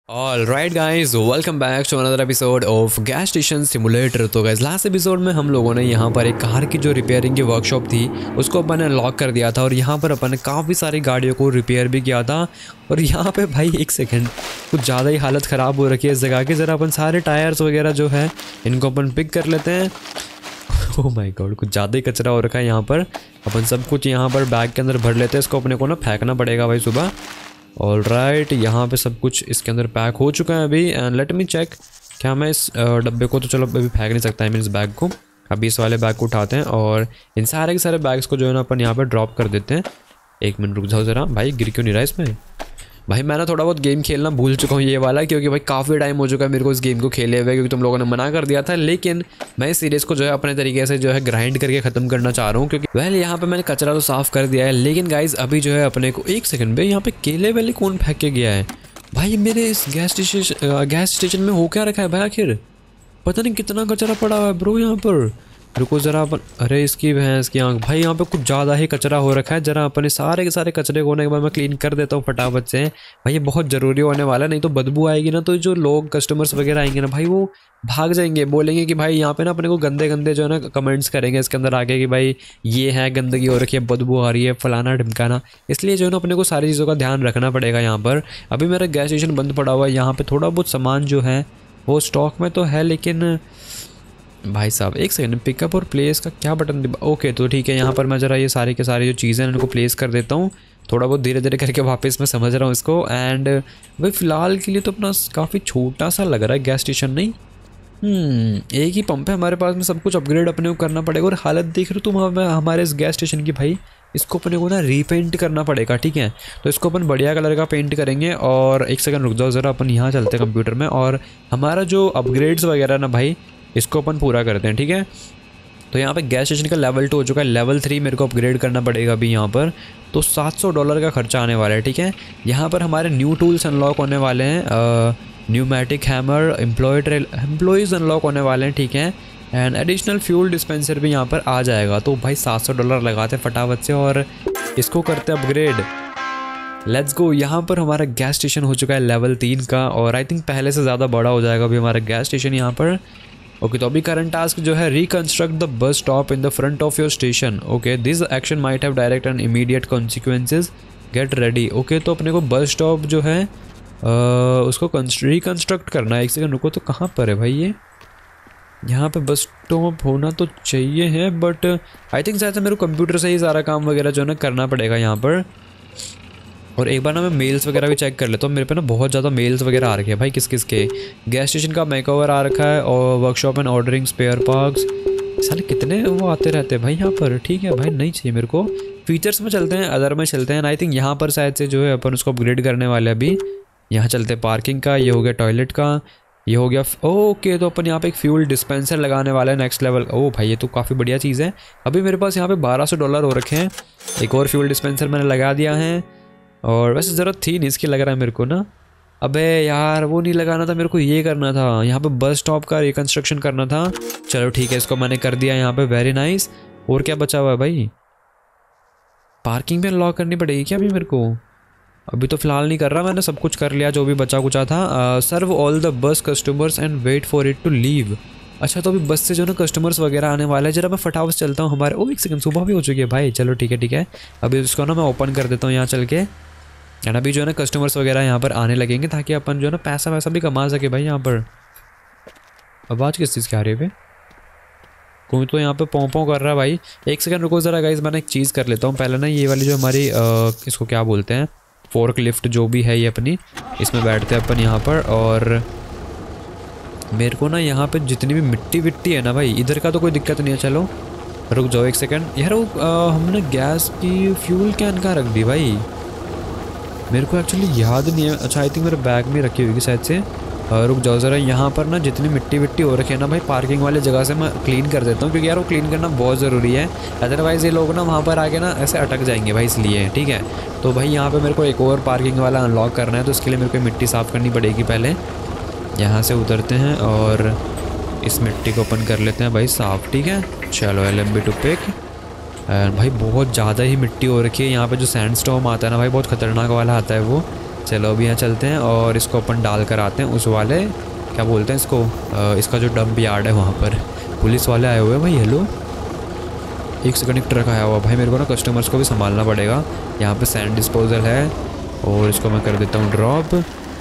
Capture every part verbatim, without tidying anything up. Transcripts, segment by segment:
All right guys, welcome back to another episode of gas station simulator. तो guys last episode में हम लोगों ने यहाँ पर एक कार की जो रिपेयरिंग की वर्कशॉप थी उसको अपन ने लॉक कर दिया था और यहाँ पर अपन ने काफ़ी सारी गाड़ियों को रिपेयर भी किया था। और यहाँ पे भाई एक सेकंड कुछ ज़्यादा ही हालत ख़राब हो रखी है इस जगह की। ज़रा अपन सारे टायर्स वगैरह जो है इनको अपन पिक कर लेते हैं। ओह माय गॉड, कुछ ज़्यादा ही कचरा हो रखा है यहाँ पर। अपन सब कुछ यहाँ पर बैग के अंदर भर लेते हैं। इसको अपने को ना फेंकना पड़ेगा भाई सुबह। ऑल राइट, यहाँ पे सब कुछ इसके अंदर पैक हो चुका है अभी। एंड लेट मी चेक, क्या मैं इस डब्बे को तो चलो अभी फेंक नहीं सकता है मैं इस बैग को। अभी इस वाले बैग को उठाते हैं और इन सारे के सारे बैग्स को जो है ना अपन यहाँ पे ड्रॉप कर देते हैं। एक मिनट रुक जाओ ज़रा, भाई गिर क्यों नहीं रहा इसमें। भाई मैं ना थोड़ा बहुत गेम खेलना भूल चुका हूँ ये वाला, क्योंकि भाई काफ़ी टाइम हो चुका है मेरे को इस गेम को खेले हुए, क्योंकि तुम लोगों ने मना कर दिया था। लेकिन मैं इस सीरीज़ को जो है अपने तरीके से जो है ग्राइंड करके ख़त्म करना चाह रहा हूँ, क्योंकि वह यहाँ पे मैंने कचरा तो साफ़ कर दिया है। लेकिन गाइज अभी जो है अपने को एक सेकंड पे यहाँ पे केले वेले कौन फेंक के गया है भाई मेरे इस गैस स्टेशन गैस स्टेशन में हो क्या रखा है भाई आखिर। पता नहीं कितना कचरा पड़ा हुआ है ब्रो यहाँ पर। रुको ज़रा अपन, अरे इसकी भैंस की आँख भाई, यहाँ पे कुछ ज़्यादा ही कचरा हो रखा है। जरा अपने सारे के सारे कचरे को होने के बाद मैं क्लीन कर देता हूँ फटाफट से। भाई ये बहुत ज़रूरी होने वाला है, नहीं तो बदबू आएगी ना तो जो लोग कस्टमर्स वगैरह आएंगे ना भाई वो भाग जाएंगे, बोलेंगे कि भाई यहाँ पे ना अपने को गंदे गंदे जो है ना कमेंट्स करेंगे इसके अंदर आके कि भाई ये है गंदगी हो रखी है, बदबू आ रही है, फलाना ढिमकाना। इसलिए जो है ना अपने को सारी चीज़ों का ध्यान रखना पड़ेगा यहाँ पर। अभी मेरा गैस स्टेशन बंद पड़ा हुआ है, यहाँ पर थोड़ा बहुत सामान जो है वो स्टॉक में तो है, लेकिन भाई साहब एक सेकंड, पिकअप और प्लेस का क्या बटन दबा। ओके तो ठीक है, यहाँ पर मैं ज़रा ये सारी के सारी जो चीज़ें हैं इनको प्लेस कर देता हूँ। थोड़ा बहुत धीरे धीरे करके वापस मैं समझ रहा हूँ इसको। एंड भाई फ़िलहाल के लिए तो अपना काफ़ी छोटा सा लग रहा है गैस स्टेशन, नहीं हम्म एक ही पंप है हमारे पास में, सब कुछ अपग्रेड अपने को करना पड़ेगा। और हालत देख रहे हो तुम हमारे इस गैस स्टेशन की भाई, इसको अपने को ना रीपेंट करना पड़ेगा। ठीक है, तो इसको अपन बढ़िया कलर का पेंट करेंगे। और एक सेकंड रुक जाओ ज़रा, अपन यहाँ चलते हैं कंप्यूटर में और हमारा जो अपग्रेड्स वगैरह ना भाई इसको अपन पूरा करते हैं। ठीक है, तो यहाँ पे गैस स्टेशन का लेवल टू हो चुका है, लेवल थ्री मेरे को अपग्रेड करना पड़ेगा अभी यहाँ पर। तो सात सौ डॉलर का खर्चा आने वाला है। ठीक है, यहाँ पर हमारे न्यू टूल्स अनलॉक होने वाले हैं, pneumatic hammer, employ employees unlock होने वाले हैं। ठीक है, एंड एडिशनल फ्यूल डिस्पेंसर भी यहाँ पर आ जाएगा। तो भाई सात सौ डॉलर लगाते फटाफट से और इसको करते अपग्रेड। Let's go. यहाँ पर हमारा गैस स्टेशन हो चुका है लेवल तीन का और आई थिंक पहले से ज़्यादा बड़ा हो जाएगा अभी हमारा गैस स्टेशन यहाँ पर। ओके okay, तो अभी करंट टास्क जो है reconstruct the bus stop in the front of your station. Okay, this action might have direct and immediate consequences, get ready. Okay, तो अपने को बस स्टॉप जो है आ, उसको रिकंस्ट्रक्ट करना है। एक सेकंड रुको, तो कहाँ पर है भाई ये, यहाँ पे बस स्टॉप होना तो चाहिए है, बट आई थिंक शायद से मेरे को कंप्यूटर से ही सारा काम वगैरह जो है ना करना पड़ेगा यहाँ पर। और एक बार ना मैं मेल्स वगैरह भी चेक कर लेता हूँ, मेरे पे ना बहुत ज़्यादा मेल्स वगैरह आ रखे हैं भाई। किस किस के गैस स्टेशन का मेकओवर आ रखा है और workshop and ordering spare parts, साले कितने वो आते रहते हैं भाई यहाँ पर। ठीक है भाई, नहीं चाहिए मेरे को। फीचर्स में चलते हैं, अदर में चलते हैं। आई थिंक यहाँ पर शायद से जो है अपन उसको अपग्रेड करने वाले अभी। यहाँ चलते हैं पार्किंग का, ये हो गया टॉयलेट का, ये हो गया। ओके तो अपन यहाँ पे एक फ्यूल डिस्पेंसर लगाने वाला है नेक्स्ट लेवल। ओ भाई ये तो काफ़ी बढ़िया चीज़ है। अभी मेरे पास यहाँ पे बारह सौ डॉलर हो रखे हैं। एक और फ्यूल डिस्पेंसर मैंने लगा दिया है और वैसे ज़रूरत थी नहीं इसकी लग रहा है मेरे को ना। अबे यार वो नहीं लगाना था मेरे को, ये करना था यहाँ पे बस स्टॉप का रिकंस्ट्रक्शन करना था। चलो ठीक है, इसको मैंने कर दिया यहाँ पे, वेरी नाइस। और क्या बचा हुआ है भाई, पार्किंग में लॉक करनी पड़ेगी क्या अभी मेरे को। अभी तो फ़िलहाल नहीं कर रहा, मैंने सब कुछ कर लिया जो भी बचा कुचा था। Serve all the bus customers and wait for it to leave. अच्छा तो अभी बस से जो ना कस्टमर्स वगैरह आने वाले हैं, जरा मैं फटाफट चलता हूँ हमारे। ओ एक सेकंड, सुबह भी हो चुकी है भाई। चलो ठीक है ठीक है, अभी उसको ना मैं ओपन कर देता हूँ यहाँ चल के। एंड अभी जो है ना कस्टमर्स वगैरह यहाँ पर आने लगेंगे ताकि अपन जो है ना पैसा वैसा भी कमा सके भाई यहाँ पर। आवाज़ किस चीज़ की आ रही है भाई, कोई तो यहाँ पे पों पों कर रहा है भाई। एक सेकंड रुको ज़रा गाइस, मैंने एक चीज़ कर लेता हूँ पहले ना। ये वाली जो हमारी आ, इसको क्या बोलते हैं, फोर्क लिफ्ट जो भी है ये अपनी, इसमें बैठते हैं अपन यहाँ पर। और मेरे को ना यहाँ पे जितनी भी मिट्टी विट्टी है ना भाई, इधर का तो कोई दिक्कत नहीं है। चलो रुक जाओ एक सेकंड यार, वो हमने गैस की फ्यूल कैन कहाँ रख दी भाई, मेरे को एक्चुअली याद नहीं है। अच्छा आई थिंक मेरे बैग में रखी होगी शायद से। रुक जाओ ज़रा, यहाँ पर ना जितनी मिट्टी विट्टी हो रखी है ना भाई पार्किंग वाले जगह से मैं क्लीन कर देता हूँ, क्योंकि यार वो क्लीन करना बहुत ज़रूरी है। अदरवाइज़ ये लोग ना वहाँ पर आके ना ऐसे अटक जाएंगे भाई, इसलिए। ठीक है, तो भाई यहाँ पे मेरे को एक और पार्किंग वाला अनलॉक करना है, तो इसके लिए मेरे को मिट्टी साफ़ करनी पड़ेगी पहले। यहाँ से उतरते हैं और इस मिट्टी को अपन कर लेते हैं भाई साफ़। ठीक है, चलो L M B to pick. भाई बहुत ज़्यादा ही मिट्टी हो रखी है यहाँ पे। जो सैंडस्टॉर्म आता है ना भाई, बहुत ख़तरनाक वाला आता है वो। चलो अभी यहाँ चलते हैं और इसको अपन डाल कर आते हैं उस वाले, क्या बोलते हैं इसको, आ, इसका जो डंप यार्ड है वहाँ पर। पुलिस वाले आए हुए हैं भाई। हेलो, एक सेकंड, एक ट्रक आया हुआ भाई। मेरे को ना कस्टमर्स को भी संभालना पड़ेगा। यहाँ पे सैंड डिस्पोजल है और इसको मैं कर देता हूँ ड्रॉप।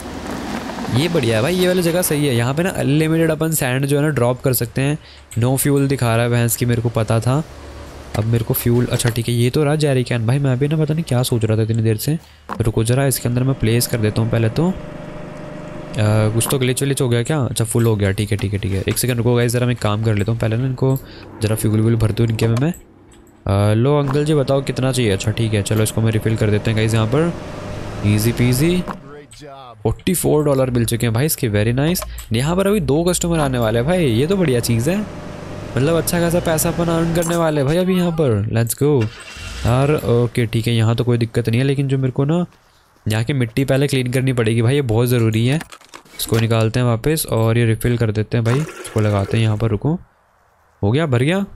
ये बढ़िया है भाई, ये वाली जगह सही है। यहाँ पे ना अनलिमिटेड अपन सैंड जो है ना ड्रॉप कर सकते हैं। नो फ्यूल दिखा रहा है भैंस की, मेरे को पता था। अब मेरे को फ्यूल, अच्छा ठीक है, ये तो रहा जेरी कैन। भाई मैं भी ना पता नहीं क्या सोच रहा था इतनी देर से। रुको जरा, इसके अंदर मैं प्लेस कर देता हूँ पहले तो। आ, कुछ तो ग्लिच विलिच हो गया क्या? अच्छा फुल हो गया, ठीक है ठीक है ठीक है। एक सेकंड रुको गाइस, ज़रा मैं काम कर लेता हूँ पहले ना, इनको ज़रा फ्यूल व्यूल भरती हूँ इनके में मैं। आ, लो अंकल जी बताओ कितना चाहिए? अच्छा ठीक है, चलो इसको मैं रिफ़िल कर देते हैं गाइस यहाँ पर। Easy peasy, forty four dollar मिल चुके हैं भाई इसके। Very nice. यहाँ पर अभी दो कस्टमर आने वाले हैं भाई, ये तो बढ़िया चीज़ है। मतलब अच्छा खासा पैसा अपन अर्न करने वाले भाई अभी यहाँ पर। लेट्स गो यार। ओके ठीक है, यहाँ तो कोई दिक्कत नहीं है, लेकिन जो मेरे को ना यहाँ की मिट्टी पहले क्लीन करनी पड़ेगी भाई, ये बहुत ज़रूरी है। इसको निकालते हैं वापस और ये रिफ़िल कर देते हैं भाई। इसको लगाते हैं यहाँ पर। रुको, हो गया, भर गया,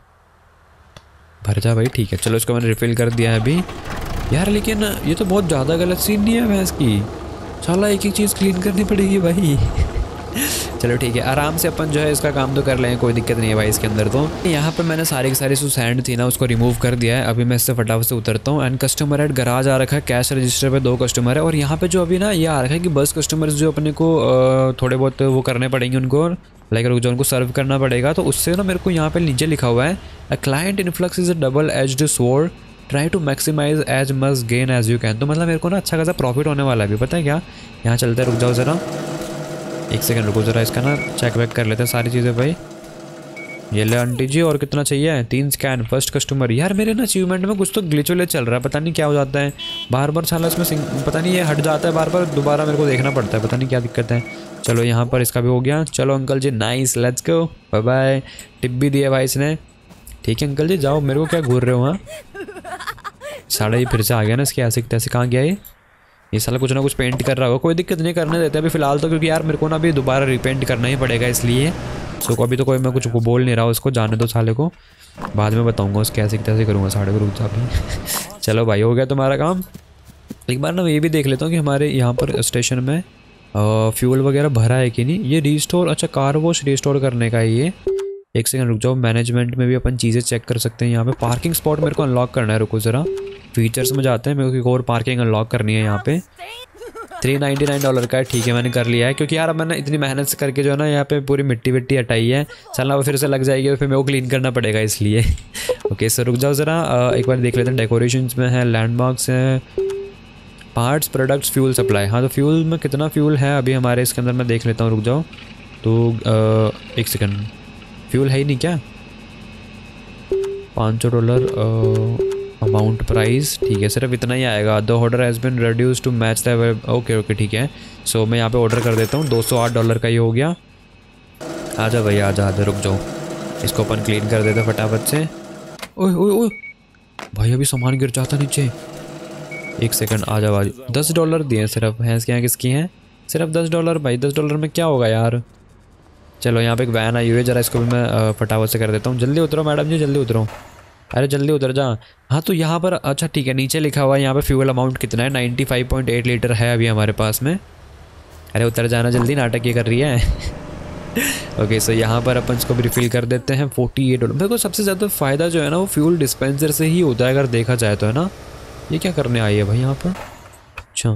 भर जा भाई। ठीक है चलो, इसको मैंने रिफ़िल कर दिया है अभी यार। लेकिन ये तो बहुत ज़्यादा गलत सीन नहीं है भैंस की, साला एक एक चीज़ क्लीन करनी पड़ेगी भाई। चलो ठीक है, आराम से अपन जो है इसका काम तो कर लें, कोई दिक्कत नहीं है भाई इसके अंदर। तो यहाँ पर मैंने सारी की सारी जो सैंड थी ना उसको रिमूव कर दिया है। अभी मैं इससे फटाफट से उतरता हूँ। एंड कस्टमर एट गराज आ रखा है, कैश रजिस्टर पे दो कस्टमर है। और यहाँ पे जो अभी ना ये आ रखा है कि बस कस्टमर्स जो अपने को थोड़े बहुत वो करने पड़ेंगे उनको, लाइक जो उनको सर्व करना पड़ेगा। तो उससे ना मेरे को यहाँ पे नीचे लिखा हुआ है, a client influx is a double edged sword, try to maximise as much gain as you can. तो मतलब मेरे को ना अच्छा खासा प्रॉफिट होने वाला है अभी, पता है क्या? यहाँ चलते हैं, रुक जाओ ज़रा, एक सेकंड रुको ज़रा, इसका ना चेक वेक कर लेते हैं सारी चीज़ें भाई। ये ले आंटी जी, और कितना चाहिए? तीन स्कैन, फर्स्ट कस्टमर। यार मेरे ना अचीवमेंट में कुछ तो ग्लिच विलिच चल रहा है, पता नहीं क्या हो जाता है बार बार। साला इसमें पता नहीं ये हट जाता है बार बार, दोबारा मेरे को देखना पड़ता है, पता नहीं क्या दिक्कत है। चलो यहाँ पर इसका भी हो गया। चलो uncle ji, nice, let's go, bye bye. Tip भी दिया भाई इसने। ठीक है अंकल जी जाओ, मेरे को क्या घूर रहे हो वहाँ? साढ़े ही फिर से आ गया ना इसके ऐसे तैसे। कहाँ गया ये? ये साला कुछ ना कुछ पेंट कर रहा होगा, कोई दिक्कत नहीं, करने देते अभी फ़िलहाल तो, क्योंकि यार मेरे को ना अभी दोबारा रिपेंट करना ही पड़ेगा इसलिए। सो अभी तो कोई मैं कुछ बोल नहीं रहा हूँ, उसको जाने दो साले को, बाद में बताऊँगा उसके ऐसे कैसे करूँगा साढ़े को। रुक जा भी। चलो भाई हो गया तुम्हारा काम। एक बार ना मैं ये भी देख लेता हूँ कि हमारे यहाँ पर स्टेशन में फ्यूल वगैरह भरा है कि नहीं। ये रीस्टोर, अच्छा कार वॉश रीस्टोर करने का है ये। एक सेकंड रुक जाओ, मैनेजमेंट में भी अपन चीज़ें चेक कर सकते हैं। यहाँ पे पार्किंग स्पॉट मेरे को अनलॉक करना है, रुको ज़रा, फीचर्स में जाते हैं। मेरे को एक और पार्किंग अनलॉक करनी है यहाँ पे। थ्री नाइन्टी नाइन डॉलर का है, ठीक है मैंने कर लिया है, क्योंकि यार अब मैंने इतनी मेहनत से करके जो है ना यहाँ पे पूरी मिट्टी विट्टी हटाई है। चलना वो फिर से लग जाएगी, तो फिर मेरे को क्लीन करना पड़ेगा इसलिए। ओके सर रुक जाओ ज़रा, एक बार देख लेते हैं। डेकोरेशंस में है, लैंडमार्क्स हैं, पार्ट्स, प्रोडक्ट्स, फ्यूल सप्लाई। हाँ तो फ्यूल में कितना फ्यूल है अभी हमारे इसके अंदर, मैं देख लेता हूँ, रुक जाओ। तो आ, एक सेकंड, फ्यूल है ही नहीं क्या? पाँच सौ डॉलर अमाउंट प्राइस, ठीक है सिर्फ इतना ही आएगा। The order has been reduce to match the, okay okay ठीक है। सो मैं यहाँ पे ऑर्डर कर देता हूँ, दो सौ आठ डॉलर का ये हो गया। आजा भैया आजा आजा, रुक जाओ, इसको अपन क्लीन कर देते फटाफट से। ओए ओए ओए भाई अभी सामान गिर जाता नीचे। एक सेकंड आ जाओ, दस डॉलर दिए सिर्फ, भैंस के यहाँ किसकी हैं? सिर्फ दस डॉलर भाई, दस डॉलर में क्या होगा यार। चलो यहाँ पे एक वैन आई हुई है, ज़रा इसको भी मैं फटाफट से कर देता हूँ। जल्दी उतरो मैडम जी, जल्दी उतरो, अरे जल्दी उतर जा। हाँ तो यहाँ पर अच्छा ठीक है, नीचे लिखा हुआ है यहाँ पे फ्यूल अमाउंट कितना है, ninety five point eight litre है अभी हमारे पास में। अरे उतर जाना जल्दी, नाटक ये कर रही है। ओके सो यहाँ पर अपन इसको भी रिफ़िल कर देते हैं। Forty eight dollar. मेरे को सबसे ज़्यादा फ़ायदा जो है ना वो फ्यूल डिस्पेंसर से ही होता है अगर देखा जाए तो, है ना। ये क्या करने आई है भाई यहाँ पर? अच्छा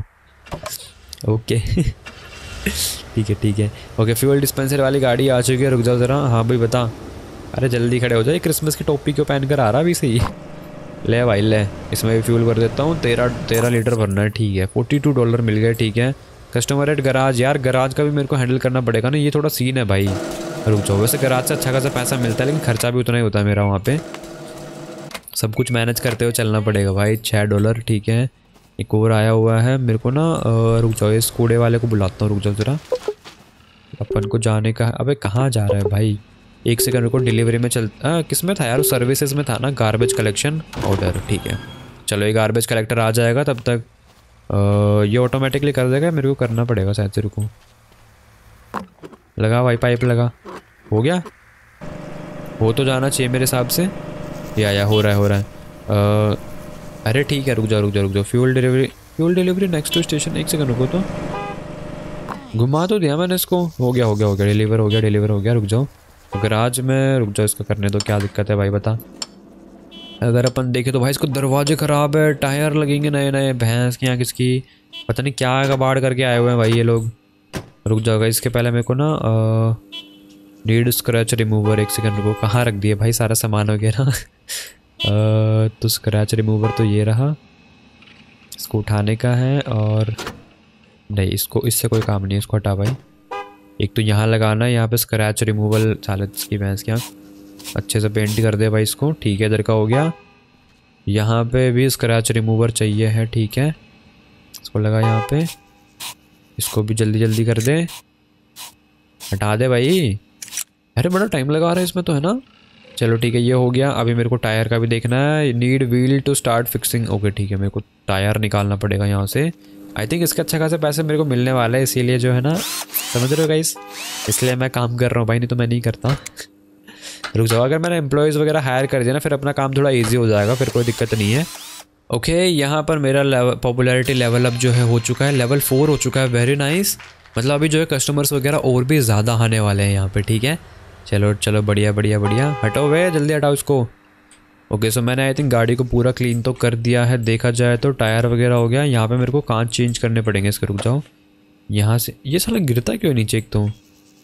ओके ठीक है ठीक है। ओके फ्यूल डिस्पेंसर वाली गाड़ी आ चुकी है, रुक जाओ ज़रा। हाँ भाई बता, अरे जल्दी खड़े हो जाए, क्रिसमस की टोपी क्यों पहन कर आ रहा अभी सही। ले भाई ले, इसमें भी फ्यूल कर देता हूँ। तेरह तेरह लीटर भरना है, ठीक है। फोर्टी टू डॉलर मिल गए, ठीक है। कस्टमर एट गराज, यार गराज का भी मेरे को हैंडल करना पड़ेगा ना, ये थोड़ा सीन है भाई। रुक जाओ, वैसे गराज से अच्छा खासा पैसा मिलता है, लेकिन खर्चा भी उतना ही होता है मेरा वहाँ पे। सब कुछ मैनेज करते हुए चलना पड़ेगा भाई। छः डॉलर, ठीक है। एक और आया हुआ है मेरे को ना, रुक जाओ, इस कूड़े वाले को बुलाता हूँ, रुक जाओ ज़रा। अपन को जाने का, अबे कहाँ जा रहा है भाई? एक सेकंड रुको, डिलीवरी में चल, किस में था यार? सर्विसेज में था ना, गार्बेज कलेक्शन ऑर्डर, ठीक है। चलो ये गार्बेज कलेक्टर आ जाएगा तब तक। आ, ये ऑटोमेटिकली कर देगा, मेरे को करना पड़ेगा शायद से। रुको, लगा भाई पाइप लगा, हो गया, हो तो जाना चाहिए मेरे हिसाब से। या या हो रहा है हो रहा है। आ, अरे ठीक है, रुक जाओ रुक जाओ रुक जाओ। Fuel delivery, fuel delivery next to station. एक सेकंड रुको, तो घुमा तो दिया मैंने इसको। हो गया हो गया हो गया डिलीवर हो गया डिलीवर हो गया। रुक जाओ गराज में, रुक जाओ इसको करने दो। क्या दिक्कत है भाई बता। अगर अपन देखें तो भाई इसको दरवाजे ख़राब है, टायर लगेंगे नए नए। भैंस के यहाँ किसकी पता नहीं क्या कबाड़ करके आए हुए हैं भाई ये लोग। रुक जाओगा इसके पहले मेरे को ना नीड स्क्रैच रिमूवर। एक सेकंड रुको, कहाँ रख दिए भाई सारा सामान वगैरह। तो स्क्रैच रिमूवर तो ये रहा, इसको उठाने का है। और नहीं इसको, इससे कोई काम नहीं है, इसको हटा भाई। एक तो यहाँ लगाना है, यहाँ पे स्क्रैच रिमूवल चालत की भैंस के यहाँ अच्छे से पेंट कर दे भाई इसको। ठीक है इधर का हो गया। यहाँ पे भी स्क्रैच रिमूवर चाहिए है, ठीक है इसको लगा यहाँ पे। इसको भी जल्दी जल्दी कर दे, हटा दे भाई। अरे बड़ा टाइम लगा रहा है इसमें तो, है ना। चलो ठीक है ये हो गया। अभी मेरे को टायर का भी देखना है। Need wheel to start fixing. Okay ठीक है, मेरे को टायर निकालना पड़ेगा यहाँ से। आई थिंक इसके अच्छा खासे पैसे मेरे को मिलने वाले हैं, इसीलिए जो है ना, समझ रहे हो गाइस, इसलिए मैं काम कर रहा हूँ भाई, नहीं तो मैं नहीं करता। रुक जाओ, अगर मैंने एम्प्लॉयज़ वगैरह हायर कर दिया ना, फिर अपना काम थोड़ा ईजी हो जाएगा, फिर कोई दिक्कत नहीं है। ओके okay, यहाँ पर मेरा लेवल पॉपुलैरिटी लेवल अप जो है हो चुका है, लेवल फोर हो चुका है। Very nice. मतलब अभी जो है कस्टमर्स वगैरह और भी ज़्यादा आने वाले हैं यहाँ पे। ठीक है चलो चलो बढ़िया बढ़िया बढ़िया। हटाओ वे, जल्दी हटाओ इसको। ओके सो मैंने आई थिंक गाड़ी को पूरा क्लीन तो कर दिया है, देखा जाए तो टायर वगैरह हो गया। यहाँ पे मेरे को कांच चेंज करने पड़ेंगे इसके। रुक जाओ यहाँ से, ये साला गिरता क्यों नीचे, एक तो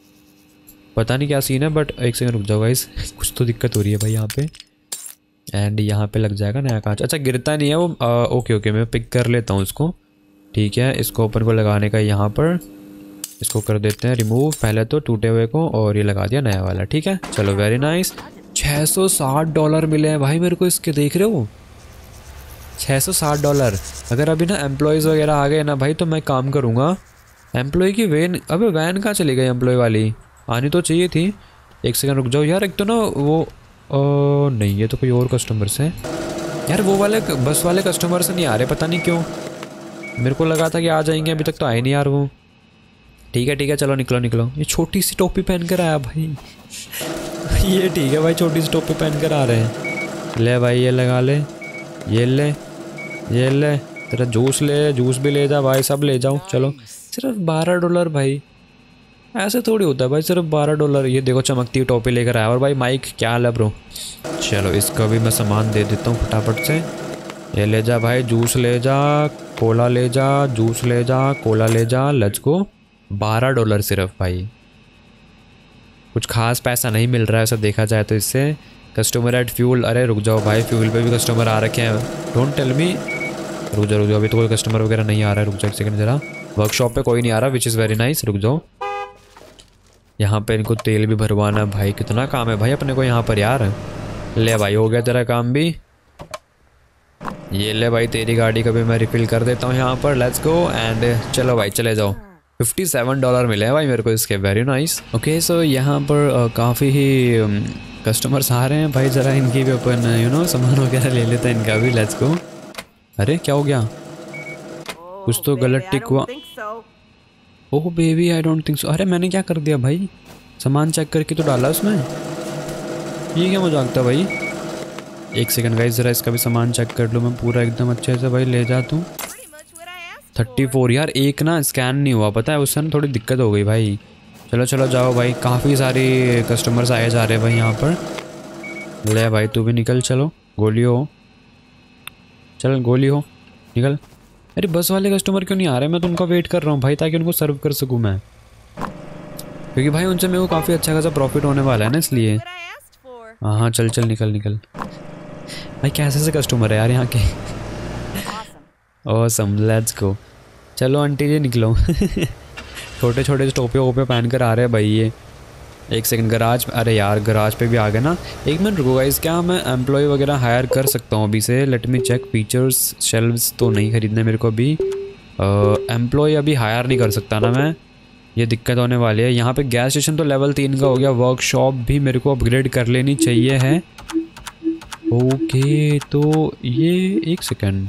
पता नहीं क्या सीन है, बट एक सेकंड रुक जाओ गाइस, कुछ तो दिक्कत हो रही है भाई यहाँ पे। एंड यहाँ पे लग जाएगा नया कांच। अच्छा गिरता नहीं है वो। आ, ओके ओके मैं पिक कर लेता हूँ इसको। ठीक है इसको अपन को लगाने का यहाँ पर, इसको कर देते हैं रिमूव पहले तो टूटे हुए को, और ये लगा दिया नया वाला। ठीक है चलो वेरी नाइस। छः सौ साठ डॉलर मिले हैं भाई मेरे को इसके, देख रहे हो छः सौ साठ डॉलर। अगर अभी ना एम्प्लॉयज़ वगैरह आ गए ना भाई तो मैं काम करूँगा। एम्प्लॉय की वैन, अबे वैन कहाँ चली गई एम्प्लॉय वाली, आनी तो चाहिए थी। एक सेकंड रुक जाओ यार। एक तो ना वो ओ, नहीं ये तो कोई और कस्टमर्स हैं यार, वो वाले बस वाले कस्टमर्स नहीं आ रहे, पता नहीं क्यों। मेरे को लगा था कि आ जाएंगे, अभी तक तो आए नहीं यार वो। ठीक है ठीक है चलो निकलो निकलो। ये छोटी सी टोपी पहन कर आया भाई। ये ठीक है भाई, छोटी सी टोपी पहन कर आ रहे हैं। ले भाई ये लगा ले, ये ले ये ले, तेरा जूस ले, जूस भी ले जा भाई, सब ले जाओ। चलो सिर्फ बारह डॉलर भाई, ऐसे थोड़ी होता है भाई, सिर्फ बारह डॉलर। ये देखो चमकती हुई टोपी लेकर आया। और भाई माइक क्या हाल है ब्रो। चलो इसका भी मैं सामान दे देता हूँ फटाफट से। ये ले जा भाई, जूस ले जा, कोला ले जा, जूस ले जा, कोला ले जा, लेट्स गो। बारह डॉलर सिर्फ भाई, कुछ खास पैसा नहीं मिल रहा है ऐसा देखा जाए तो इससे। कस्टमर एट फ्यूल, अरे रुक जाओ भाई, फ्यूल पे भी कस्टमर आ रखे हैं। डोंट टेल मी, रुक जाओ रुक जाओ, अभी तो कोई कस्टमर वगैरह नहीं आ रहा है। रुक जाओ एक सेकंड जरा, वर्कशॉप पे कोई नहीं आ रहा, विच इज़ वेरी नाइस। रुक जाओ, यहाँ पे इनको तेल भी भरवाना भाई, कितना काम है भाई अपने को यहाँ पर यार। ले भाई हो गया तेरा काम भी। ये ले भाई तेरी गाड़ी का भी मैं रिफिल कर देता हूँ यहाँ पर, लेट्स गो। एंड चलो भाई चले जाओ। फिफ्टी सेवन डॉलर मिले हैं भाई मेरे को इसके, वेरी नाइस। ओके सो यहाँ पर uh, काफ़ी ही कस्टमर्स um, आ रहे हैं भाई, ज़रा इनकी भी अपन यू नो सामान वगैरह ले लेते हैं इनका भी, लेट्स गो। अरे क्या हो गया, कुछ तो गलत टिक हुआ। Oh baby I don't think so. अरे मैंने क्या कर दिया भाई, सामान चेक करके तो डाला उसमें, ये क्या मजाक था भाई। एक सेकंड गाइस ज़रा इसका भी सामान चेक कर लो मैं पूरा एकदम अच्छे से भाई, ले जा तू। थर्टी फोर यार, एक ना स्कैन नहीं हुआ पता है, उससे ना थोड़ी दिक्कत हो गई भाई। चलो चलो जाओ भाई, काफ़ी सारी कस्टमर्स आए जा रहे हैं भाई यहाँ पर। ले भाई तू भी निकल, चलो गोली हो, चल गोली हो निकल। अरे बस वाले कस्टमर क्यों नहीं आ रहे, मैं तो उनका वेट कर रहा हूँ भाई, ताकि उनको सर्व कर सकूँ मैं, क्योंकि भाई उनसे मेरे को काफ़ी अच्छा खासा प्रॉफिट होने वाला है ना, इसलिए। हाँ हाँ चल चल निकल निकल भाई, कैसे से कस्टमर है यार यहाँ के। Awesome let's go. चलो आंटी जी निकलो। छोटे छोटे टोपे वोपे पहन कर आ रहे हैं भाई ये। एक सेकंड गराज, अरे यार गराज पे भी आ गए ना। एक मिनट रुको गाइस, क्या मैं एम्प्लॉय वगैरह हायर कर सकता हूँ अभी से? Let me check features. Shelves तो नहीं खरीदने मेरे को अभी, एम्प्लॉय अभी हायर नहीं कर सकता ना मैं, ये दिक्कत होने वाली है। यहाँ पे गैस स्टेशन तो लेवल तीन का हो गया, वर्कशॉप भी मेरे को अपग्रेड कर लेनी चाहिए है। ओके तो ये एक सेकेंड,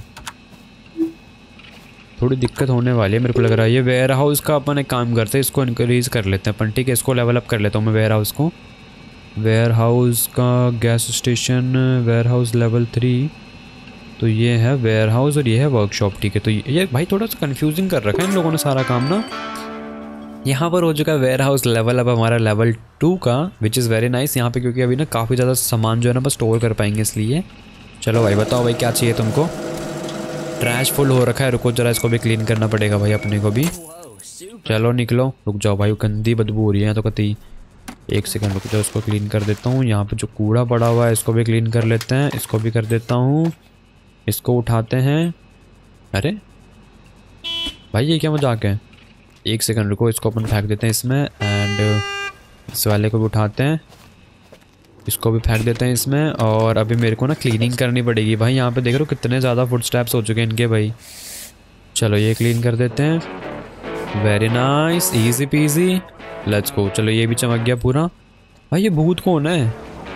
थोड़ी दिक्कत होने वाली है मेरे को लग रहा है। ये वेयर हाउस का अपन एक काम करते हैं, इसको इंक्रीज कर लेते हैं अपन, ठीक है। इसको लेवल अप कर लेता हूँ मैं वेयर हाउस को। वेयर हाउस का gas station, warehouse level three, तो ये है वेयर हाउस और ये है वर्कशॉप, ठीक है। तो ये भाई थोड़ा सा कंफ्यूजिंग कर रखा है इन लोगों ने सारा काम ना। यहाँ पर हो चुका है वेयर हाउस लेवल अब हमारा लेवल टू का, विच इज़ वेरी नाइस यहाँ पे, क्योंकि अभी ना काफ़ी ज़्यादा सामान जो है ना बस स्टोर कर पाएंगे इसलिए। चलो भाई बताओ भाई क्या चाहिए तुमको। ट्रैश फुल हो रखा है, रुको जरा इसको भी क्लीन करना पड़ेगा भाई अपने को भी। चलो निकलो, रुक जाओ भाई गंदी बदबू हो रही है तो कती। एक सेकंड रुक जाओ, इसको क्लीन कर देता हूँ। यहाँ पे जो कूड़ा पड़ा हुआ है इसको भी क्लीन कर लेते हैं, इसको भी कर देता हूँ। इसको उठाते हैं। अरे भाई ये क्या मजाक है, एक सेकंड रुको, इसको अपन फेंक देते हैं इसमें। एंड इस वाले को भी उठाते हैं, इसको भी फेंक देते हैं इसमें। और अभी मेरे को ना क्लीनिंग करनी पड़ेगी भाई। यहाँ पे देख रहे हो कितने ज़्यादा फुट स्टेप्स हो चुके हैं इनके भाई। चलो ये क्लीन कर देते हैं। Very nice, easy peasy, let's go. चलो ये भी चमक गया पूरा। भाई ये भूत कौन है,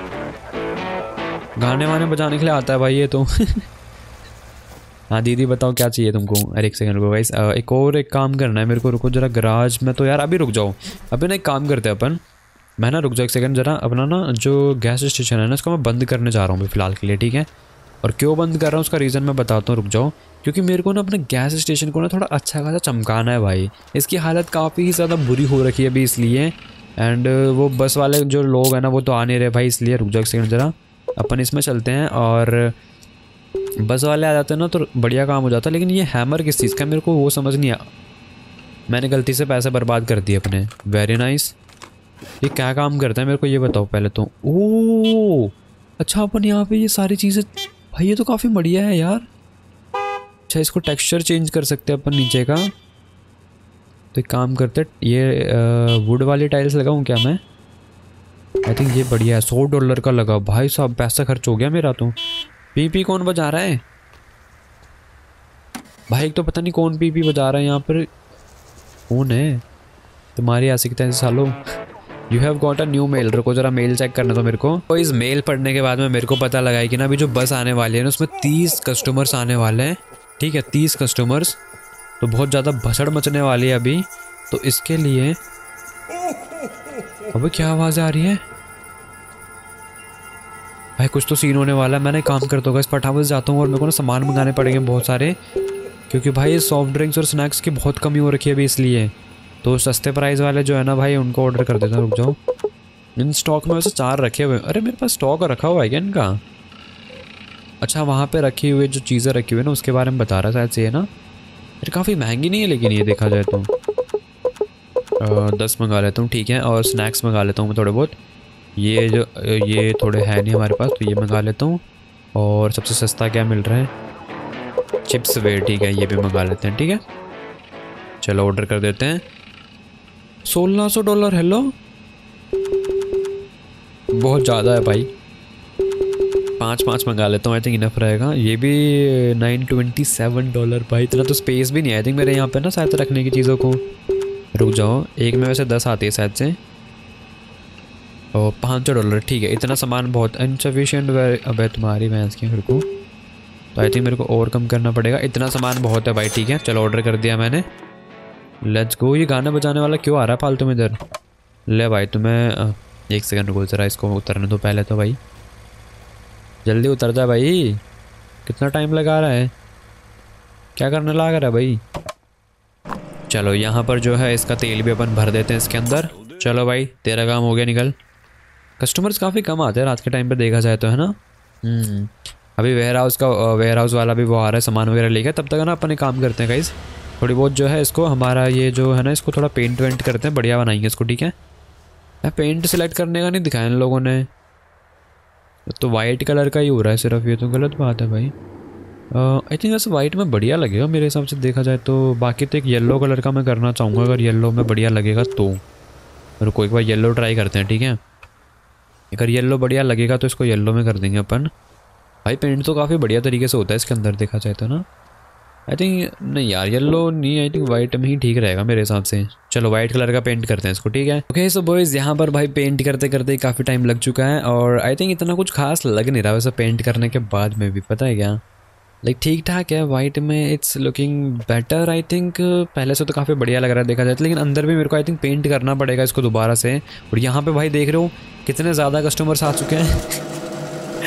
गाने वाने बजाने के लिए आता है भाई ये तो। हाँ दीदी बताओ क्या चाहिए तुमको। अरे एक सेकंड रुको गाइस, एक और एक काम करना है मेरे को, रुको जरा गराज में। तो यार अभी रुक जाओ, अभी ना एक काम करते हैं अपन, मैं ना रुक जाओ एक सेकंड जरा, अपना ना जो गैस स्टेशन है ना इसको मैं बंद करने जा रहा हूँ फिलहाल के लिए, ठीक है। और क्यों बंद कर रहा हूँ उसका रीज़न मैं बताता हूँ, रुक जाओ। क्योंकि मेरे को ना अपने गैस स्टेशन को ना थोड़ा अच्छा खासा चमकाना है भाई। इसकी हालत काफ़ी ज़्यादा बुरी हो रखी है अभी इसलिए। एंड वो बस वाले जो लोग हैं ना वो तो आ नहीं रहे भाई, इसलिए रुक जाओ एक सेकंड जरा, अपन इसमें चलते हैं। और बस वाले आ जाते हैं ना तो बढ़िया काम हो जाता है। लेकिन ये हैमर किस चीज़ का मेरे को वो समझ नहीं आ, मैंने गलती से पैसे बर्बाद कर दिए अपने। वेरी नाइस, ये क्या काम करता है मेरे को ये बताओ पहले तो। ओह अच्छा, अपन यहाँ पे ये सारी चीज़ें, भाई ये तो काफ़ी बढ़िया है यार। अच्छा इसको टेक्सचर चेंज कर सकते हैं अपन नीचे का। तो एक काम करते हैं, ये वुड वाली टाइल्स लगाऊँ क्या मैं। आई थिंक ये बढ़िया है। सौ डॉलर का लगा भाई साहब, पैसा खर्च हो गया मेरा तो। पी पी कौन बजा रहा है भाई, एक तो पता नहीं कौन पी पी बजा रहा है यहाँ पर। कौन है तुम्हारी आशिकता है सालों। You have got a new mail, रुको जरा मेल चेक करना तो मेरे को। तो इस मेल पढ़ने के बाद में मेरे को पता लगा है कि ना अभी जो बस आने वाली है ना उसमें तीस कस्टमर्स आने वाले हैं, ठीक है। तीस कस्टमर्स, तो बहुत ज़्यादा भसड़ मचने वाली है अभी। तो इसके लिए अबे क्या आवाज़ आ रही है भाई, कुछ तो सीन होने वाला है। मैंने काम करता होगा, इस फटाफट से जाता हूँ और मेरे को ना सामान मंगाने पड़ेंगे बहुत सारे, क्योंकि भाई सॉफ्ट ड्रिंक्स और स्नैक्स की बहुत कमी हो रखी है अभी इसलिए। तो सस्ते प्राइस वाले जो है ना भाई उनको ऑर्डर कर देता हूँ। रुक जाओ, इन स्टॉक में वैसे चार रखे हुए। अरे मेरे पास स्टॉक रखा हुआ है क्या इनका। अच्छा वहाँ पे रखी हुई जो चीज़ें रखी हुई है ना उसके बारे में बता रहा शायद से, है ना। अरे काफ़ी महंगी नहीं है लेकिन ये देखा जाए तो। आ, दस मंगा लेता हूँ, ठीक है। और स्नैक्स मंगा लेता हूँ मैं थोड़े बहुत। ये जो ये थोड़े हैं नहीं हमारे पास, तो ये मंगा लेता हूँ। और सबसे सस्ता क्या मिल रहा है, चिप्स वे, ठीक है ये भी मंगा लेते हैं, ठीक है। चलो ऑर्डर कर देते हैं। सोलह सौ डॉलर, हेलो बहुत ज़्यादा है भाई। पाँच पाँच मंगा लेता हूँ, आई थिंक इनफ रहेगा। ये भी नाइन ट्वेंटी सेवन डॉलर भाई, इतना तो स्पेस भी नहीं है आई थिंक मेरे यहाँ पे ना शायद रखने की चीज़ों को। रुक जाओ, एक में वैसे दस आती है शायद से। और पाँच सौ डॉलर, ठीक है। इतना सामान बहुत इनसफिशिएंट। अब तुम्हारी भैंस की फिर को, तो आई थिंक मेरे को और कम करना पड़ेगा। इतना सामान बहुत है भाई, ठीक है। चलो ऑर्डर कर दिया मैंने, लेट्स गो। ये गाना बजाने वाला क्यों आ रहा है फालतू में इधर। ले भाई तुम्हें एक सेकंड रुको जरा, इसको उतरने दो पहले तो भाई। जल्दी उतर जा भाई, कितना टाइम लगा रहा है, क्या करने लगा रहा है भाई। चलो यहाँ पर जो है इसका तेल भी अपन भर देते हैं इसके अंदर। चलो भाई तेरा काम हो गया, निकल। कस्टमर्स काफ़ी कम आते हैं रात के टाइम पे देखा जाए तो, है ना। हम्म अभी वेयर हाउस का वेयर हाउस वाला भी वो आ रहा है सामान वगैरह लेकर। तब तक ना अपन एक काम करते हैं गाइस, थोड़ी बहुत जो है इसको हमारा ये जो है ना इसको थोड़ा पेंट वेंट करते हैं, बढ़िया बनाएंगे इसको, ठीक है। यार पेंट सेलेक्ट करने का नहीं दिखाया इन लोगों ने, तो वाइट कलर का ही हो रहा है सिर्फ, ये तो गलत बात है भाई। आई थिंक ऐसे वाइट में बढ़िया लगेगा मेरे हिसाब से देखा जाए तो। बाकी तो एक येलो कलर का मैं करना चाहूँगा, अगर येलो में बढ़िया लगेगा तो। रुको एक बार येलो ट्राई करते हैं, ठीक है। अगर येलो बढ़िया लगेगा तो इसको येलो में कर देंगे अपन। भाई पेंट तो काफ़ी बढ़िया तरीके से होता है इसके अंदर देखा जाए तो ना। आई थिंक नहीं यार येलो नहीं, आई थिंक वाइट में ही ठीक रहेगा मेरे हिसाब से। चलो वाइट कलर का पेंट करते हैं इसको, ठीक है। ओके सो बॉयज़ यहाँ पर भाई पेंट करते करते काफ़ी टाइम लग चुका है और आई थिंक इतना कुछ खास लग नहीं रहा वैसे पेंट करने के बाद में भी, पता है क्या। लाइक ठीक ठाक है वाइट में, it's looking better I think. पहले से तो काफ़ी बढ़िया लग रहा है देखा जाए तो, लेकिन अंदर भी मेरे को आई थिंक पेंट करना पड़ेगा इसको दोबारा से। और यहाँ पे भाई देख रहे हो कितने ज़्यादा कस्टमर्स आ चुके हैं।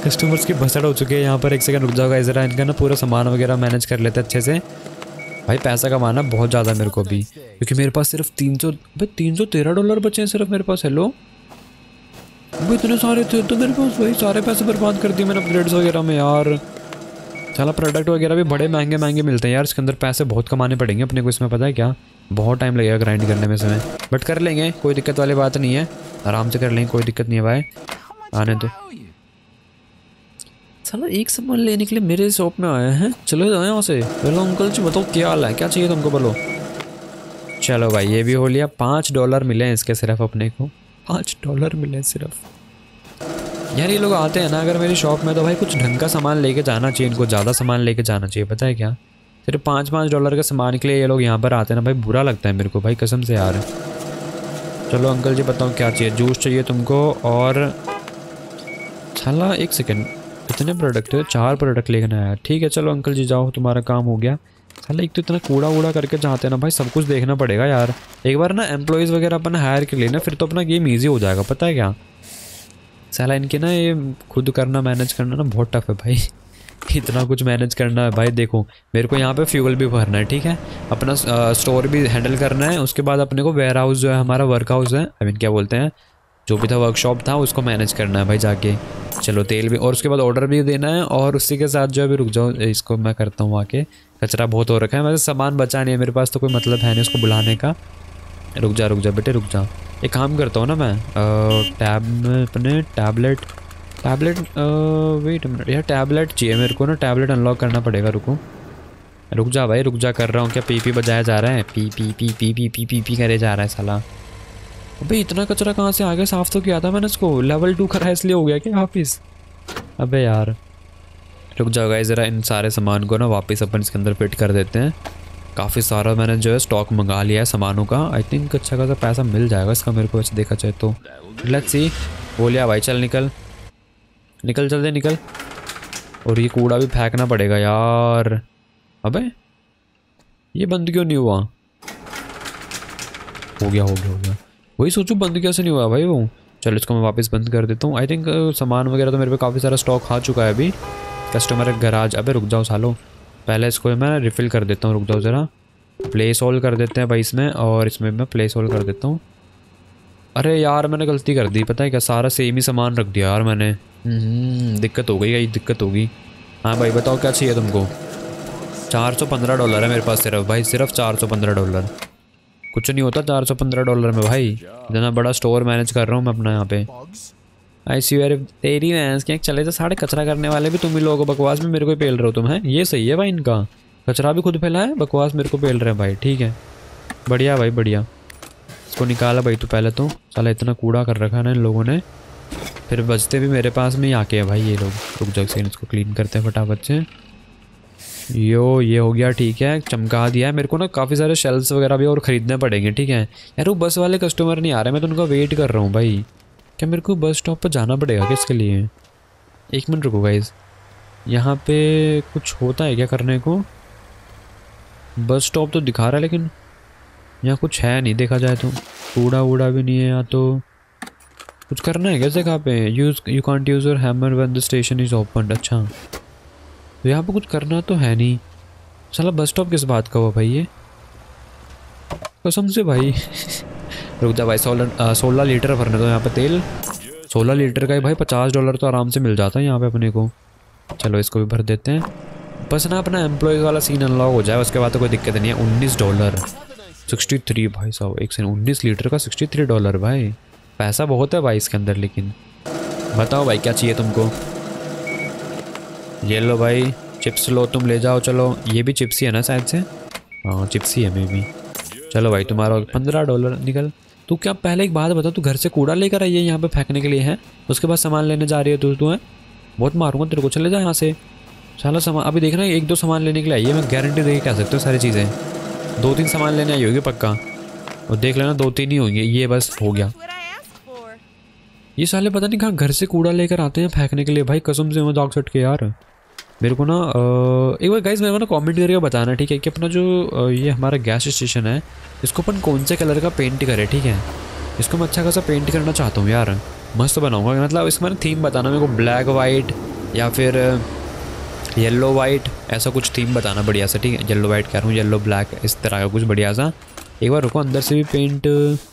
कस्टमर्स की भसड़ हो चुकी है यहाँ पर। एक सेकंड रुक जाओ गाइस, जरा इनका ना पूरा सामान वगैरह मैनेज कर लेते हैं अच्छे से। भाई पैसा कमाना बहुत ज़्यादा मेरे को भी, क्योंकि मेरे पास सिर्फ तीन सौ भाई तीन सौ तेरह डॉलर बचे हैं सिर्फ मेरे पास। हेलो भाई इतने सारे थे तो मेरे पास, भाई सारे पैसे बर्बाद कर दिए मैंने अपग्रेड्स वगैरह में यार। चला प्रोडक्ट वगैरह भी बड़े महंगे महंगे मिलते हैं यार, इसके अंदर पैसे बहुत कमाने पड़ेंगे अपने को। इसमें पता है क्या, बहुत टाइम लगेगा ग्राइंड करने में समय, बट कर लेंगे, कोई दिक्कत वाली बात नहीं है, आराम से कर लेंगे, कोई दिक्कत नहीं है भाई। आने तो साला एक सामान लेने के लिए मेरे शॉप में आए हैं, चलो जाओ यहाँ से। हेलो अंकल जी बताओ क्या हाल है, क्या चाहिए तुमको बोलो। चलो भाई ये भी हो लिया, पाँच डॉलर मिले हैं इसके सिर्फ अपने को, पाँच डॉलर मिले सिर्फ। यार ये लोग आते हैं ना अगर मेरी शॉप में तो भाई कुछ ढंग का सामान लेके जाना चाहिए, इनको ज़्यादा सामान लेके जाना चाहिए, पता है क्या। सिर्फ पाँच पाँच डॉलर के सामान के लिए ये लोग यहाँ पर आते हैं ना भाई, बुरा लगता है मेरे को भाई कसम से यार। चलो अंकल जी बताओ क्या चाहिए, जूस चाहिए तुमको और साला एक सेकेंड कितने प्रोडक्ट है, चार प्रोडक्ट लेकर आया, ठीक है चलो अंकल जी जाओ तुम्हारा काम हो गया। साला एक तो इतना कूड़ा वूड़ा करके चाहते हैं ना भाई, सब कुछ देखना पड़ेगा यार। एक बार ना एम्प्लॉयज़ वगैरह अपन हायर के लिए ना फिर तो अपना गेम ईजी हो जाएगा, पता है क्या। साला इनके ना ये खुद करना मैनेज करना ना बहुत टफ है भाई इतना कुछ मैनेज करना है भाई। देखो मेरे को यहाँ पे फ्यूल भी भरना है, ठीक है, अपना स्टोर भी हैंडल करना है, उसके बाद अपने को वेयर हाउस जो है हमारा वर्क हाउस है, आई मीन क्या बोलते हैं जो भी था वर्कशॉप था उसको मैनेज करना है भाई जाके। चलो तेल भी, और उसके बाद ऑर्डर भी देना है, और उसी के साथ जो है, अभी रुक जाओ इसको मैं करता हूँ आके, कचरा बहुत हो रखा है, वैसे सामान बचा नहीं है मेरे पास तो कोई मतलब है नहीं उसको बुलाने का। रुक जा रुक जा बेटे रुक जा, एक काम करता हूँ ना मैं, टैब में अपने टैबलेट टैबलेट वेट मिनट यार, टैबलेट चाहिए मेरे को ना, टैबलेट अनलॉक करना पड़ेगा। रुको रुक जा भाई रुक जा, कर रहा हूँ। क्या पी पी बजाया जा रहा है, पी पी पी पी पी पी पी पी करे जा रहा है साला। अबे इतना कचरा कहाँ से आ गया, साफ तो किया था मैंने इसको, लेवल टू करा इसलिए हो गया क्या वापिस। अबे यार रुक जाओ गाइस, ज़रा इन सारे सामान को ना वापस अपन इसके अंदर फिट कर देते हैं। काफ़ी सारा मैंने जो है स्टॉक मंगा लिया है सामानों का, आई थिंक अच्छा खासा पैसा मिल जाएगा इसका मेरे को वैसे देखा जाए तो। लेट्स सी, बोलिया भाई चल निकल निकल जल्दी निकल। और ये कूड़ा भी फेंकना पड़ेगा यार। अबे ये बंद क्यों नहीं हुआ, हो गया हो गया हो गया, वही सोचो बंद कैसे नहीं हुआ भाई वो। चलो इसको मैं वापस बंद कर देता हूँ। आई थिंक सामान वगैरह तो मेरे पे काफ़ी सारा स्टॉक आ चुका है अभी। कस्टमर गराज, अबे रुक जाओ सालो, पहले इसको मैं रिफ़िल कर देता हूँ, रुक जाओ ज़रा। प्लेस होल्ड कर देते हैं भाई इसमें, और इसमें मैं प्लेस होल्ड कर देता हूँ। अरे यार मैंने गलती कर दी, पता है क्या, सारा सेम ही सामान रख दिया यार मैंने। दिक्कत हो गई यही दिक्कत होगी। हाँ भाई बताओ क्या चाहिए तुमको। चार सौ पंद्रह डॉलर है मेरे पास सिर्फ भाई, सिर्फ चार सौ पंद्रह डॉलर, कुछ नहीं होता चार सौ पंद्रह डॉलर में भाई। इतना बड़ा स्टोर मैनेज कर रहा हूँ मैं अपना यहाँ पे। आई सी यार तेरी भैंस क्या, चले तो साढ़े कचरा करने वाले भी तुम ही लोग बकवास में मेरे को पेल रहे हो तुम, हैं ये सही है भाई, इनका कचरा भी खुद फैला है, बकवास मेरे को पेल रहे हैं भाई। ठीक है बढ़िया भाई बढ़िया, इसको निकाला भाई तू पहले तो, साला इतना कूड़ा कर रखा है ना इन लोगों ने, फिर बचते भी मेरे पास में ही आके है भाई ये लोग। रुक जाओ से इसको क्लीन करते हैं फटाफट से। यो ये हो गया ठीक है, चमका दिया है मेरे को ना। काफ़ी सारे शेल्फ्स वगैरह भी और ख़रीदने पड़ेंगे, ठीक है यार। वो बस वाले कस्टमर नहीं आ रहे, मैं तो उनका वेट कर रहा हूँ भाई। क्या मेरे को बस स्टॉप पर जाना पड़ेगा किसके लिए, एक मिनट रुको गाइस, यहाँ पे कुछ होता है क्या करने को। बस स्टॉप तो दिखा रहा है लेकिन यहाँ कुछ है नहीं देखा जाए तो, कूड़ा वूड़ा भी नहीं है यहाँ तो। कुछ करना है कैसे, कहाँ पे use you can't use your hammer when the station is open. अच्छा तो यहाँ पे कुछ करना तो है नहीं। साला बस स्टॉप किस बात का हुआ भाई ये, कसम से भाई रुक जा भाई, सोलह सोलह लीटर भरने दो यहाँ पे तेल। सोलह लीटर का ही भाई पचास डॉलर तो आराम से मिल जाता है यहाँ पे अपने को। चलो इसको भी भर देते हैं, बस ना अपना एम्प्लॉयज़ वाला सीन अनलॉक हो जाए, उसके बाद तो कोई दिक्कत नहीं है। उन्नीस डॉलर सिक्सटी थ्री भाई साहब, एक सेकंड, उन्नीस लीटर का सिक्सटी थ्री डॉलर भाई, पैसा बहुत है भाई इसके अंदर। लेकिन बताओ भाई क्या चाहिए तुमको। ये लो भाई चिप्स लो तुम, ले जाओ। चलो ये भी चिप्स ही है ना शायद से, हाँ चिप्स ही है मे भी। चलो भाई तुम्हारा पंद्रह डॉलर निकल। तू क्या पहले एक बात बता, तू घर से कूड़ा लेकर आई है यहाँ पे फेंकने के लिए है, उसके बाद सामान लेने जा रही है तू तू है, बहुत मारूंगा तेरे को, चले जा यहाँ से। साला सामान अभी देखना एक दो सामान लेने के लिए आई है, मैं गारंटी दे के कह सकता हूँ सारी चीज़ें। दो तीन सामान लेने आई होगी पक्का, और देख लेना दो तीन ही होंगे, ये बस हो गया। ये साले पता नहीं कहाँ घर से कूड़ा लेकर आते हैं फेंकने के लिए भाई, कसम से मजाक सट के यार। मेरे को ना एक बार गाइस मेरे को ना कमेंट करके बताना ठीक है कि अपना जो ये हमारा गैस स्टेशन है इसको अपन कौन से कलर का पेंट करें। ठीक है इसको मैं अच्छा खासा पेंट करना चाहता हूँ यार, मस्त बनाऊंगा। मतलब इसमें ना थीम बताना मेरे को, ब्लैक वाइट या फिर येलो वाइट, ऐसा कुछ थीम बताना बढ़िया सा, ठीक है। येलो वाइट कह रहा हूँ, येलो ब्लैक, इस तरह का कुछ बढ़िया सा। एक बार रुको, अंदर से भी पेंट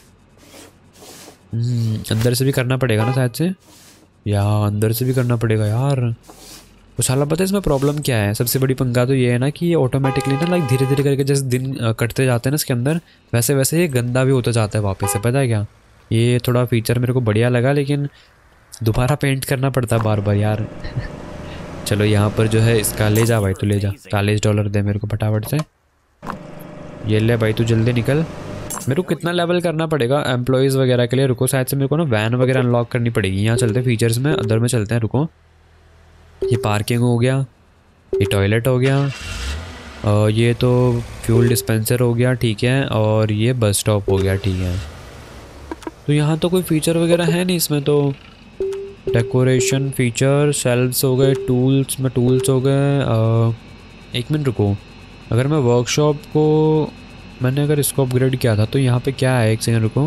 अंदर से भी करना पड़ेगा ना शायद से, या अंदर से भी करना पड़ेगा यार। कुछ हाल पता है इसमें प्रॉब्लम क्या है? सबसे बड़ी पंगा तो ये है ना कि ये ऑटोमेटिकली ना लाइक धीरे धीरे करके जैसे दिन कटते जाते हैं ना इसके अंदर, वैसे वैसे ये गंदा भी होता जाता है वापस से। पता है क्या, ये थोड़ा फीचर मेरे को बढ़िया लगा, लेकिन दोबारा पेंट करना पड़ता है बार बार यार। चलो यहाँ पर जो है इसका ले जा भाई, तू ले जा, चालीस डॉलर दे मेरे को फटाफट से। ये ले भाई, तू जल्दी निकल। मेरे को कितना लेवल करना पड़ेगा एम्प्लॉयज़ वगैरह के लिए? रुको, शायद से मेरे को ना वैन वगैरह अनलॉक करनी पड़ेगी। यहाँ चलते फीचर्स में, अंदर में चलते हैं। रुको, ये पार्किंग हो गया, ये टॉयलेट हो गया, और ये तो फ्यूल डिस्पेंसर हो गया, ठीक है, और ये बस स्टॉप हो गया, ठीक है। तो यहाँ तो कोई फीचर वगैरह है नहीं इसमें तो। डेकोरेशन फीचर, शेल्व्स हो गए, टूल्स में टूल्स हो गए। एक मिनट रुको, अगर मैं वर्कशॉप को मैंने अगर इसको अपग्रेड किया था तो यहाँ पे क्या है? एक सेकंड रुको,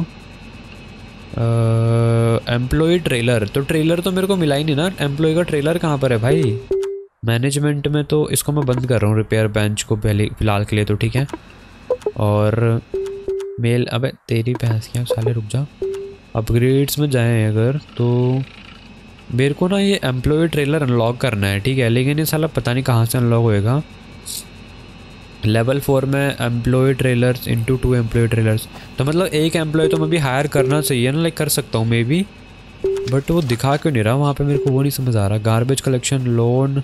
एम्प्लॉय ट्रेलर, तो ट्रेलर तो मेरे को मिला ही नहीं ना। एम्प्लॉय का ट्रेलर कहाँ पर है भाई? मैनेजमेंट में तो इसको मैं बंद कर रहा हूँ, रिपेयर बेंच को पहले फ़िलहाल के लिए तो, ठीक है। और मेल, अबे तेरी भैंस क्या साले, रुक जा। अपग्रेड्स में जाएँ अगर तो मेरे को ना ये एम्प्लॉय ट्रेलर अनलॉक करना है, ठीक है, लेकिन ये साला पता नहीं कहाँ से अनलॉक होएगा। लेवल फोर में employ trailers into two employ trailers, तो मतलब एक एम्प्लॉय तो मैं भी हायर करना चाहिए ना, लाइक कर सकता हूँ मे बी, बट वो दिखा क्यों नहीं रहा वहाँ पे? मेरे को वो नहीं समझ आ रहा। Garbage collection, loan,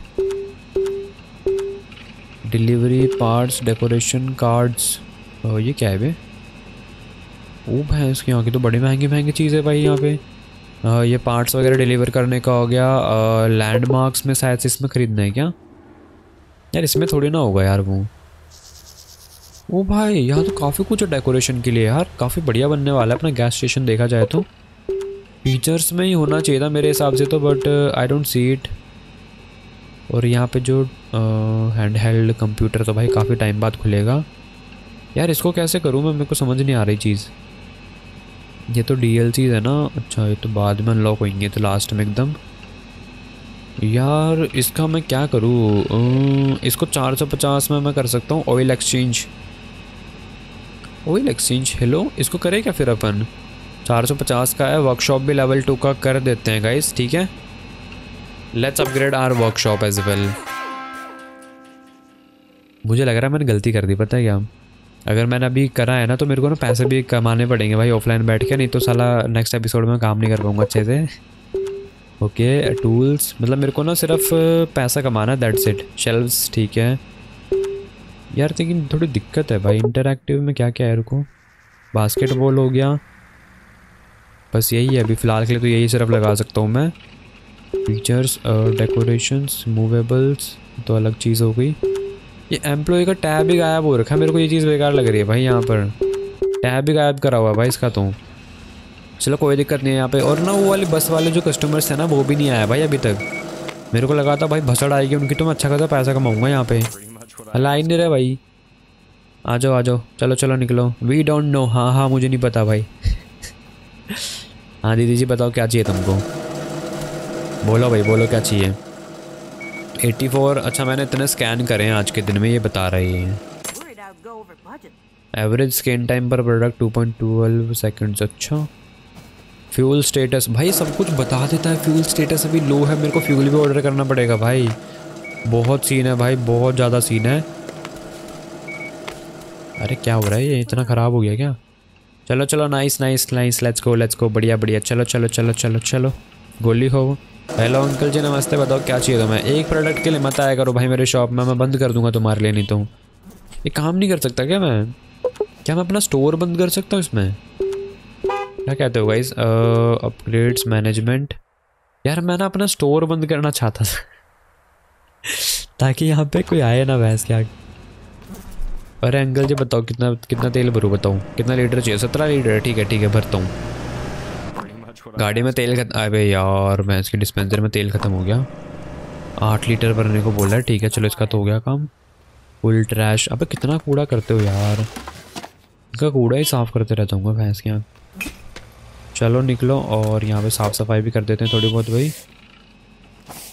delivery, parts, decoration, cards, ये क्या है बे? ओ भैंस की, यहाँ की तो बड़ी महंगी महंगी चीज़ है भाई यहाँ पे। आ, ये पार्ट्स वगैरह डिलीवर करने का हो गया। लैंडमार्क्स में शायद से इसमें ख़रीदना है क्या यार? इसमें थोड़ी ना होगा यार वो। ओ भाई, यहाँ तो काफ़ी कुछ है डेकोरेशन के लिए यार, काफ़ी बढ़िया बनने वाला है अपना गैस स्टेशन देखा जाए तो। फीचर्स में ही होना चाहिए था मेरे हिसाब से तो, but I don't see it. और यहाँ पे जो हैंड हेल्ड कंप्यूटर तो भाई काफ़ी टाइम बाद खुलेगा यार। इसको कैसे करूँ मैं, मेरे को समझ नहीं आ रही चीज़। ये तो डी एल सीज़ है ना, अच्छा ये तो बाद में अनलॉक होंगे तो लास्ट में एकदम। यार इसका मैं क्या करूँ? इसको चार सौ पचास में मैं कर सकता हूँ। Oil exchange, oil exchange, hello, इसको करें क्या फिर अपन? चार सौ पचास का है। वर्कशॉप भी लेवल टू का कर देते हैं गाइस, ठीक है। Let's upgrade our workshop as well. मुझे लग रहा है मैंने गलती कर दी, पता है क्या? अगर मैंने अभी करा है ना तो मेरे को ना पैसे भी कमाने पड़ेंगे भाई ऑफलाइन बैठ के, नहीं तो साला नेक्स्ट एपिसोड में काम नहीं कर पाऊँगा अच्छे से। ओके, टूल्स, मतलब मेरे को ना सिर्फ पैसा कमाना है, दैट्स इट। शेल्व्स, ठीक है यार, लेकिन थोड़ी दिक्कत है भाई इंटरैक्टिव में क्या क्या है। रुको, बास्केटबॉल हो गया, बस यही है अभी फ़िलहाल के लिए तो, यही सिर्फ लगा सकता हूँ मैं। फीचर्स, डेकोरेशंस, मूवेबल्स तो अलग चीज़ हो गई। ये एम्प्लॉय का टैब भी गायब हो रखा है, मेरे को ये चीज़ बेकार लग रही है भाई। यहाँ पर टैब भी गायब करा हुआ है भाई इसका तो। चलो कोई दिक्कत नहीं है यहाँ पे। और ना वो वाली बस वाले जो कस्टमर्स हैं ना, वो भी नहीं आया भाई अभी तक। मेरे को लगा था भाई भसड़ आएगी उनकी तो मैं अच्छा खासा पैसा कमाऊँगा यहाँ पे। ला ही नहीं रहे भाई। आ जाओ आ जाओ, चलो चलो निकलो। वी डोंट नो, हाँ हाँ मुझे नहीं पता भाई। हाँ दीदी जी बताओ क्या चाहिए तुमको? बोलो भाई बोलो क्या चाहिए? चौरासी, अच्छा मैंने इतने स्कैन करे हैं आज के दिन में, ये बता रही है। Average scan time per product two point one two seconds. अच्छा, फ्यूल स्टेटस भाई सब कुछ बता देता है। फ्यूल स्टेटस अभी लो है, मेरे को फ्यूल भी ऑर्डर करना पड़ेगा भाई। बहुत सीन है भाई, बहुत ज़्यादा सीन है। अरे क्या हो रहा है, ये इतना ख़राब हो गया क्या? चलो चलो, nice nice nice, let's go let's go, बढ़िया बढ़िया, चलो चलो चलो चलो चलो। गोली हो। हेलो अंकल जी नमस्ते, बताओ क्या चाहिए तुम्हें? एक प्रोडक्ट के लिए मत आया करो भाई मेरे शॉप में, मैं बंद कर दूंगा तुम्हारे लिए। नहीं तो ये काम नहीं कर सकता क्या मैं? क्या मैं अपना स्टोर बंद कर सकता हूँ इसमें? क्या कहते हो गाइस? Upgrades, management. यार मैं ना अपना स्टोर बंद करना चाहता था ताकि यहाँ पे कोई आए ना बहस क्या। अरे अंकल जी बताओ कितना कितना तेल भरूँ, बताऊँ कितना लीटर चाहिए? सत्रह लीटर, ठीक है ठीक है भरता हूँ। गाड़ी में तेल खत्म, अबे यार मैं इसके डिस्पेंसर में तेल ख़त्म हो गया। आठ लीटर भरने को बोला है, ठीक है चलो इसका तो हो गया काम। फुल ट्रैश, अबे कितना कूड़ा करते हो यार, इनका कूड़ा ही साफ़ करते रहता हूँ भैंस के यहाँ। चलो निकलो, और यहाँ पे साफ़ सफाई भी कर देते हैं थोड़ी बहुत भाई।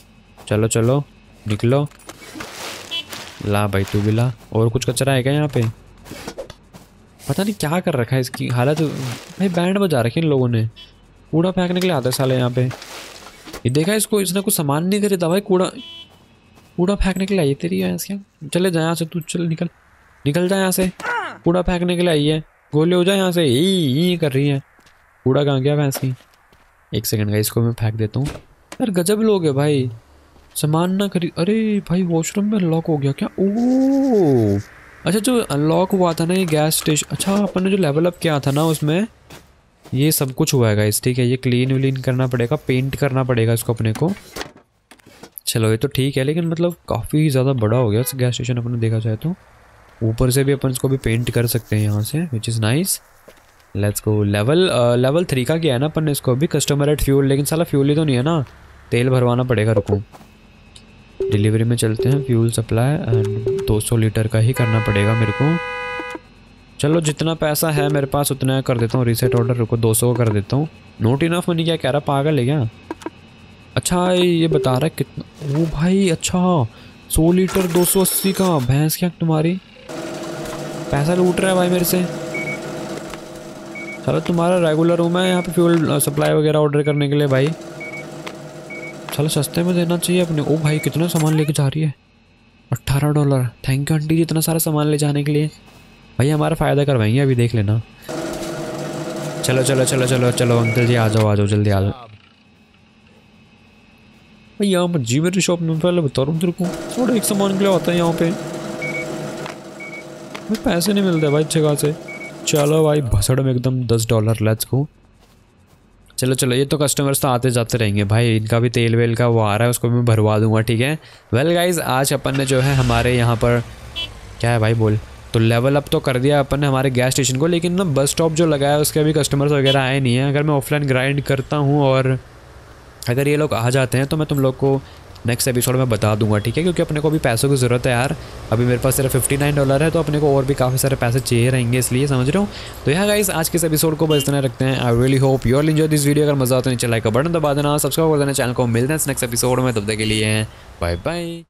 चलो चलो निकलो। ला भाई तू भी ला। और कुछ कचरा है क्या यहाँ पे? पता नहीं क्या कर रखा है इसकी हालत। भाई बैंड बजा रखी इन लोगों ने। कूड़ा फेंकने के लिए आता है साले यहाँ पे। ये देखा इसको, इसने कुछ सामान नहीं खरीदा भाई। कूड़ा कूड़ा फेंकने के लिए आई है तेरी भैंस क्या। चले जा यहाँ से तू, चल निकल निकल जा यहाँ से। कूड़ा फेंकने के लिए आई है, गोले हो जाए यहाँ से। यही कर रही है। कूड़ा कहाँ गया भैंस की? एक सेकंड का, इसको मैं फेंक देता हूँ। यार गजब लोग है भाई, सामान ना खरीद। अरे भाई वॉशरूम में लॉक हो गया क्या? ओह अच्छा, जो अनलॉक हुआ था ना ये गैस स्टेशन। अच्छा अपन ने जो लेवल अप किया था ना उसमें ये सब कुछ हुआ है गाइस। ठीक है, ये क्लीन व्लीन करना पड़ेगा, पेंट करना पड़ेगा इसको अपने को। चलो ये तो ठीक है, लेकिन मतलब काफ़ी ज़्यादा बड़ा हो गया गैस स्टेशन अपन ने देखा जाए तो। ऊपर से भी अपन इसको भी पेंट कर सकते हैं यहाँ से, which is nice. Let's go. Level level three का किया है ना अपन ने इसको अभी, कस्टमर एट फ्यूल। लेकिन साला फ्यूल ही तो नहीं है ना, तेल भरवाना पड़ेगा। रुको डिलीवरी में चलते हैं। फ्यूल सप्लाई एंड दो सौ लीटर का ही करना पड़ेगा मेरे को। चलो जितना पैसा है मेरे पास उतना कर देता हूँ। रीसेट ऑर्डर रुको, दो सौ का कर देता हूँ। नोट इनफ मनी क्या कह रहा, पागल है क्या? अच्छा ये बता रहा है कितना। ओ भाई अच्छा, सौ लीटर दो सौ अस्सी का। भैंस क्या तुम्हारी, पैसा लूट रहा है भाई मेरे से। चलो तुम्हारा रेगुलर हूँ मैं यहाँ पे फ्यूल सप्लाई वगैरह ऑर्डर करने के लिए भाई। चलो सस्ते में देना चाहिए अपने। ओ भाई कितना सामान लेके जा रही है, अट्ठारह dollar. Thank you aunty ji इतना सारा सामान ले जाने के लिए। भाई हमारा फ़ायदा करवाएंगे अभी, देख लेना। चलो चलो चलो चलो चलो अंकल जी आ जाओ आ जाओ जल्दी आ जाओ। भाई यहाँ पर जी मेरी शॉप में पहले बता रहा हूँ तेरे को, थोड़ा एक सामान के लिए आता है यहाँ पे। भाई पैसे नहीं मिलते भाई अच्छे खासे। चलो भाई भसड़ में एकदम दस डॉलर। Let's go. चलो चलो, ये तो कस्टमर्स तो आते जाते रहेंगे भाई, इनका भी तेल वेल का वो आ रहा है, उसको मैं भरवा दूंगा। ठीक है। वेल गाइज आज अपन ने जो है हमारे यहाँ पर क्या है भाई बोल, तो लेवल अप तो कर दिया अपन ने हमारे गैस स्टेशन को। लेकिन ना बस स्टॉप जो लगाया है उसके अभी कस्टमर्स वगैरह आए नहीं है। अगर मैं ऑफलाइन ग्राइंड करता हूँ और अगर ये लोग आ जाते हैं तो मैं तुम लोग को नेक्स्ट एपिसोड में बता दूंगा। ठीक है, क्योंकि अपने को भी पैसों की ज़रूरत है यार। अभी मेरे पास सिर्फ फिफ्टी नाइन डॉलर है, तो अपने को और भी काफ़ी सारे पैसे चाहिए रहेंगे, इसलिए समझ रहे हो। तो यहाँ गाइस आज के इस एपिसोड को बस इतना रखते हैं। I really hope you all enjoy this video. अगर मजा आता है नीचे लाइक का बटन दबा देना, सब्सक्राइब कर देना चैनल को। मिलते हैं नेक्स्ट एपिसोड में, तब तक के लिए बाय बाय।